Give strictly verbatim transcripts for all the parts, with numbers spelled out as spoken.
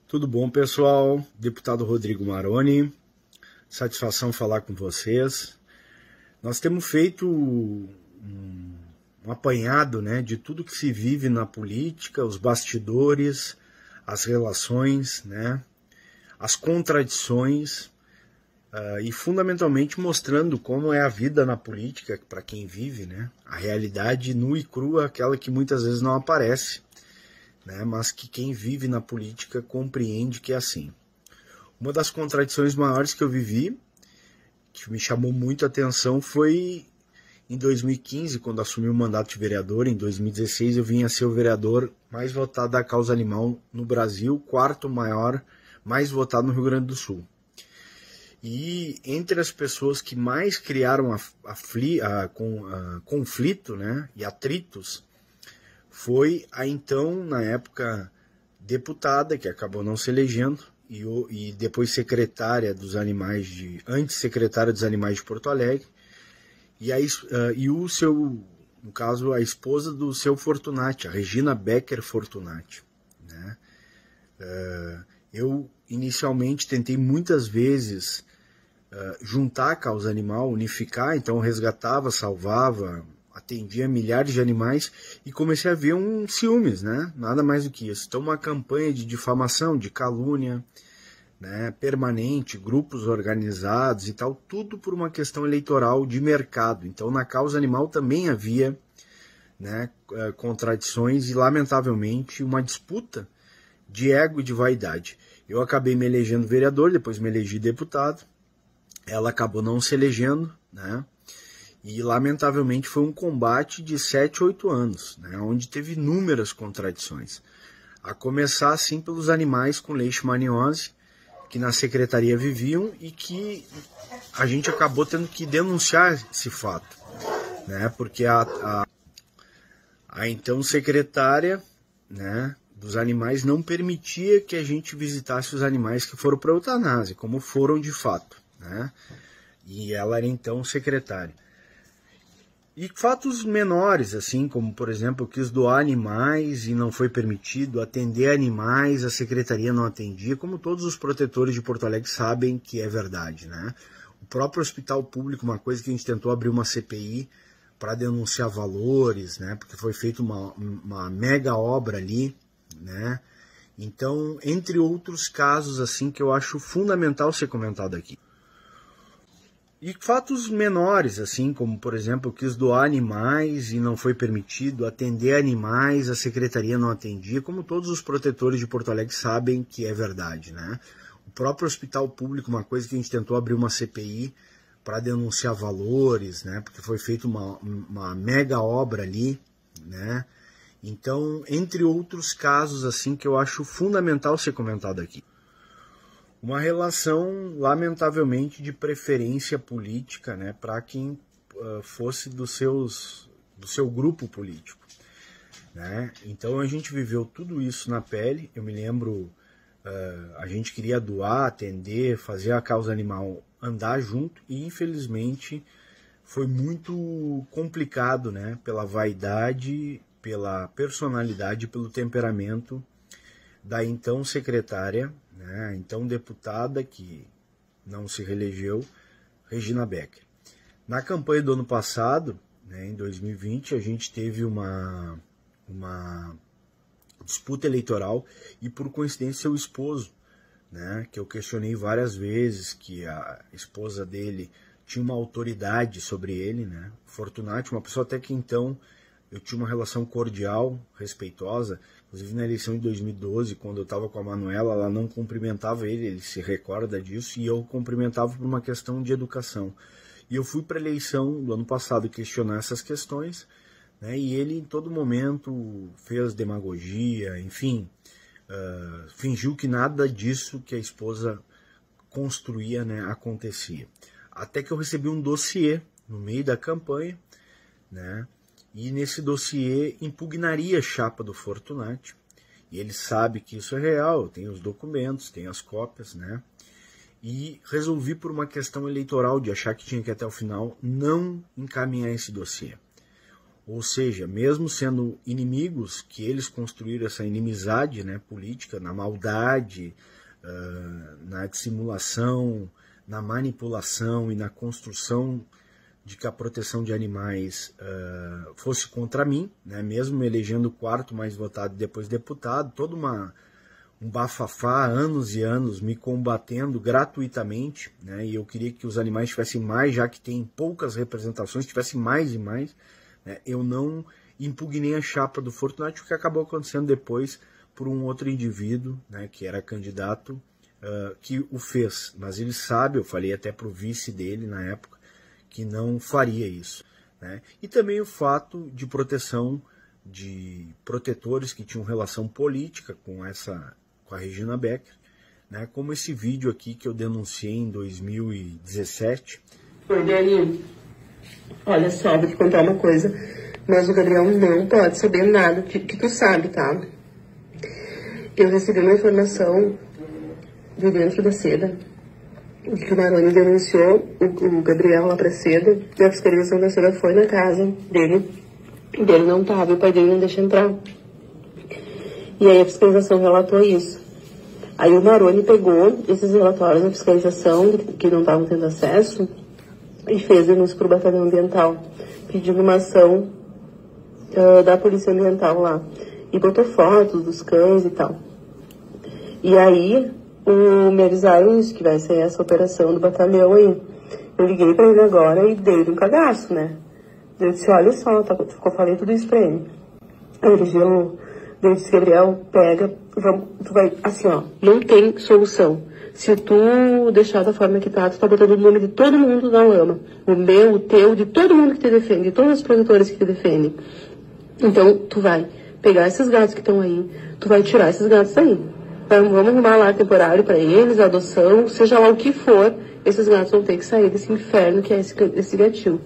Tudo bom, pessoal? Deputado Rodrigo Maroni, satisfação falar com vocês. Nós temos feito um, um apanhado, né, de tudo que se vive na política, os bastidores, as relações, né, as contradições uh, e fundamentalmente mostrando como é a vida na política para quem vive, né, a realidade nua e crua, aquela que muitas vezes não aparece. Né, mas que quem vive na política compreende que é assim. Uma das contradições maiores que eu vivi, que me chamou muito a atenção, foi em dois mil e quinze, quando assumi o mandato de vereador. Em dois mil e dezesseis eu vim a ser o vereador mais votado da causa animal no Brasil, quarto maior, mais votado no Rio Grande do Sul. E entre as pessoas que mais criaram a, a, a, a, conflito, né, e atritos, foi a então, na época, deputada, que acabou não se elegendo, e, e depois secretária dos animais, de, antes secretária dos animais de Porto Alegre, e, a, uh, e o seu, no caso, a esposa do seu Fortunati, a Regina Becker Fortunati. Né? Uh, eu, inicialmente, tentei muitas vezes uh, juntar a causa animal, unificar, então resgatava, salvava, atendia milhares de animais e comecei a ver um ciúmes, né? Nada mais do que isso. Então uma campanha de difamação, de calúnia, né, permanente, grupos organizados e tal, tudo por uma questão eleitoral de mercado. Então na causa animal também havia, né, contradições e lamentavelmente uma disputa de ego e de vaidade. Eu acabei me elegendo vereador, depois me elegi deputado, ela acabou não se elegendo, né? E, lamentavelmente, foi um combate de sete, oito anos, né, onde teve inúmeras contradições. A começar, assim, pelos animais com leishmaniose, que na secretaria viviam e que a gente acabou tendo que denunciar esse fato, né, porque a, a, a então secretária, né, dos animais não permitia que a gente visitasse os animais que foram para a eutanásia, como foram de fato, né, e ela era então secretária. E fatos menores, assim, como, por exemplo, eu quis doar animais e não foi permitido, atender animais, a secretaria não atendia, como todos os protetores de Porto Alegre sabem que é verdade, né? O próprio hospital público, uma coisa que a gente tentou abrir uma C P I para denunciar valores, né? Porque foi feita uma, uma mega obra ali, né? Então, entre outros casos, assim, que eu acho fundamental ser comentado aqui. E fatos menores, assim, como, por exemplo, eu quis doar animais e não foi permitido, atender animais, a secretaria não atendia, como todos os protetores de Porto Alegre sabem que é verdade, né? O próprio hospital público, uma coisa que a gente tentou abrir uma C P I para denunciar valores, né? Porque foi feita uma, uma mega obra ali, né? Então, entre outros casos, assim, que eu acho fundamental ser comentado aqui. Uma relação, lamentavelmente, de preferência política, né, para quem uh, fosse dos seus, do seu grupo político. Né? Então a gente viveu tudo isso na pele. Eu me lembro, uh, a gente queria doar, atender, fazer a causa animal andar junto e infelizmente foi muito complicado, né, pela vaidade, pela personalidade, pelo temperamento da então secretária, né, então deputada, que não se reelegeu, Regina Becker. Na campanha do ano passado, né, em dois mil e vinte, a gente teve uma, uma disputa eleitoral e, por coincidência, seu esposo, né, que eu questionei várias vezes, que a esposa dele tinha uma autoridade sobre ele, né, Fortunati, uma pessoa até que então eu tinha uma relação cordial, respeitosa. Inclusive na eleição de dois mil e doze, quando eu estava com a Manuela, ela não cumprimentava ele, ele se recorda disso, e eu cumprimentava por uma questão de educação. E eu fui para a eleição do ano passado questionar essas questões, né, e ele em todo momento fez demagogia, enfim, uh, fingiu que nada disso que a esposa construía, né, acontecia. Até que eu recebi um dossiê no meio da campanha, né, e nesse dossiê impugnaria a chapa do Fortunati, e ele sabe que isso é real, tem os documentos, tem as cópias, né? E resolvi, por uma questão eleitoral de achar que tinha que ir até o final, não encaminhar esse dossiê. Ou seja, mesmo sendo inimigos, que eles construíram essa inimizade, né, política, na maldade, uh, na dissimulação, na manipulação e na construção de que a proteção de animais uh, fosse contra mim, né, mesmo me elegendo o quarto mais votado e depois deputado, todo uma, um bafafá, anos e anos me combatendo gratuitamente, né, e eu queria que os animais tivessem mais, já que tem poucas representações, tivessem mais e mais. Eu não impugnei a chapa do Fortunati, o que acabou acontecendo depois por um outro indivíduo, né, que era candidato, uh, que o fez. Mas ele sabe, eu falei até para o vice dele na época, que não faria isso. Né? E também o fato de proteção de protetores que tinham relação política com, essa, com a Regina Becker, né, como esse vídeo aqui que eu denunciei em dois mil e dezessete. Oi, Dani. Olha só, vou te contar uma coisa, mas o Gabriel não pode saber nada que, que tu sabe, tá? Eu recebi uma informação de dentro da seda, de que o Maroni denunciou o, o Gabriel lá pra seda, e a fiscalização da seda foi na casa dele, e dele não tava, e o pai dele não deixa entrar. E aí a fiscalização relatou isso. Aí o Maroni pegou esses relatórios da fiscalização, que não estavam tendo acesso, e fez denúncia para o batalhão ambiental, pedindo uma ação uh, da polícia ambiental lá. E botou fotos dos cães e tal. E aí, o, me avisaram isso, que vai sair essa operação do batalhão aí. Eu liguei para ele agora e dei um cagaço, né? Eu disse, olha só, tá, eu falei tudo isso para ele. Aí ele gelou. Eu disse, Gabriel, pega, vamos, tu vai, assim ó, não tem solução. Se tu deixar da forma que tá, tu tá botando o nome de todo mundo na lama. O meu, o teu, de todo mundo que te defende, de todos os produtores que te defendem. Então, tu vai pegar esses gatos que estão aí, tu vai tirar esses gatos daí. Vamos arrumar lá temporário para eles, adoção, seja lá o que for, esses gatos vão ter que sair desse inferno que é esse, esse gatil.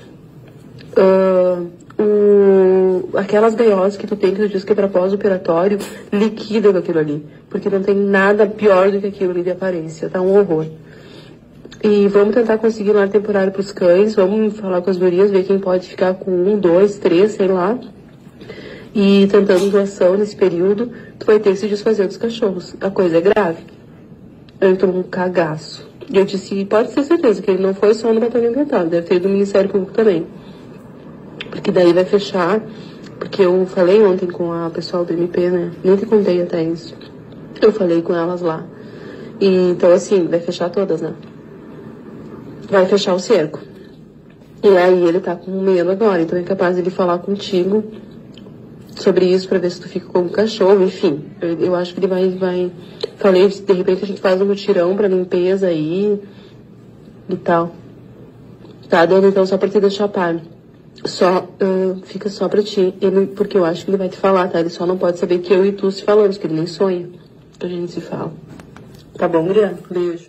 Uh, o, aquelas gaiolas que tu tem que tu diz que é para pós-operatório, liquida com aquilo ali. Porque não tem nada pior do que aquilo ali de aparência, tá um horror. E vamos tentar conseguir um lar temporário pros cães, vamos falar com as gurias, ver quem pode ficar com um, dois, três, sei lá. E tentando doação nesse período, tu vai ter que se desfazer dos cachorros. A coisa é grave. Eu tomo um cagaço. E eu disse, pode ter certeza que ele não foi só no batalhão ambiental, deve ter ido no Ministério Público também. Porque daí vai fechar, porque eu falei ontem com a pessoal do M P, né? Nem te contei até isso. Eu falei com elas lá. E, então, assim, vai fechar todas, né? Vai fechar o cerco. E aí ele tá com medo agora, então é capaz de ele falar contigo sobre isso pra ver se tu fica como cachorro, enfim. Eu, eu acho que ele vai, vai... Falei, de repente a gente faz um mutirão pra limpeza aí e tal. Tá dando então só pra te deixar par. Só, uh, fica só pra ti, ele, porque eu acho que ele vai te falar, tá? Ele só não pode saber que eu e tu se falamos, que ele nem sonha que a gente se fala. Tá bom, Guilherme? Beijo.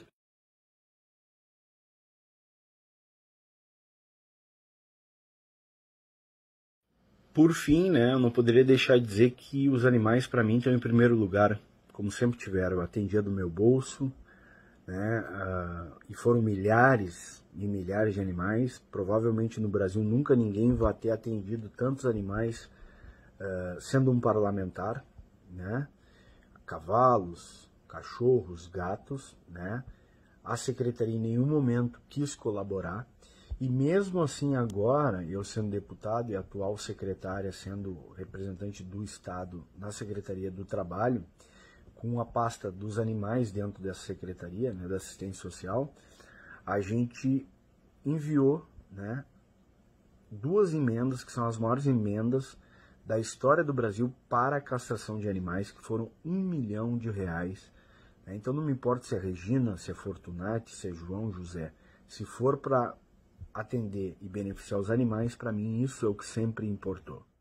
Por fim, né, eu não poderia deixar de dizer que os animais para mim estão em primeiro lugar, como sempre tiveram. Eu atendia do meu bolso, né, uh, e foram milhares e milhares de animais. Provavelmente no Brasil nunca ninguém vai ter atendido tantos animais uh, sendo um parlamentar, né, cavalos, cachorros, gatos, né. A secretaria em nenhum momento quis colaborar. E mesmo assim agora, eu sendo deputado e a atual secretária sendo representante do Estado na Secretaria do Trabalho, com a pasta dos animais dentro dessa secretaria, né, da assistência social, a gente enviou, né, duas emendas, que são as maiores emendas da história do Brasil para a castração de animais, que foram um milhão de reais. Né? Então não me importa se é Regina, se é Fortunati, se é João José, se for para atender e beneficiar os animais, para mim isso é o que sempre importou.